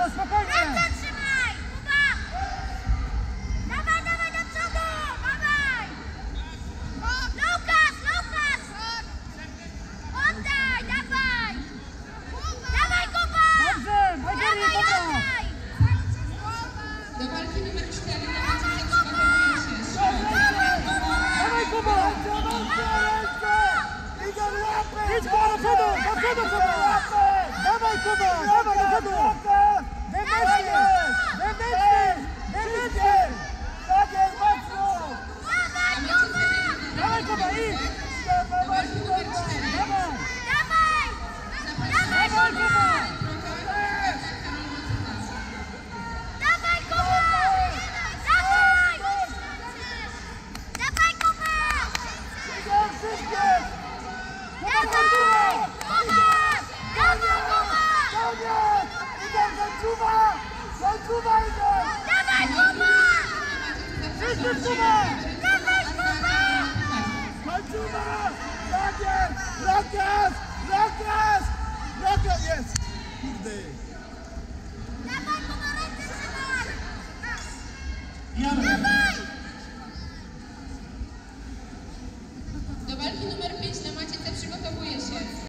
Kuba, spokojnie! Ręce trzymaj! Kuba! Dawaj, dawaj do przodu! Dawaj! Lukas, Lukas! Oddaj, dawaj! Dawaj, Kuba! Dobrze, Bajkeri, Dawaj, Kuba! oddaj! Do walki numer 4 Dawaj, Kuba! Dawaj, Kuba! Idź, Kuba, do przodu! Do przodu, Kuba! Dawaj, Kuba! Dawaj, do przodu! Wewnętrznie! Wewnętrznie! Wewnętrznie! Tak jest, mocno! Dawaj, Kuba! Dawaj, Kuba, idź! Dawaj! Dawaj! Dawaj, Dawaj, Kuba! Kuba! Dawaj, Kuba! Dawaj! Dawaj, Kuba! Idą wszystkie! Dawaj! Kuba! Dawaj, Kuba! Koniec! Idą końcówa! Końcówa idą! Dawaj, Kuba! Wszyscy w Kuba!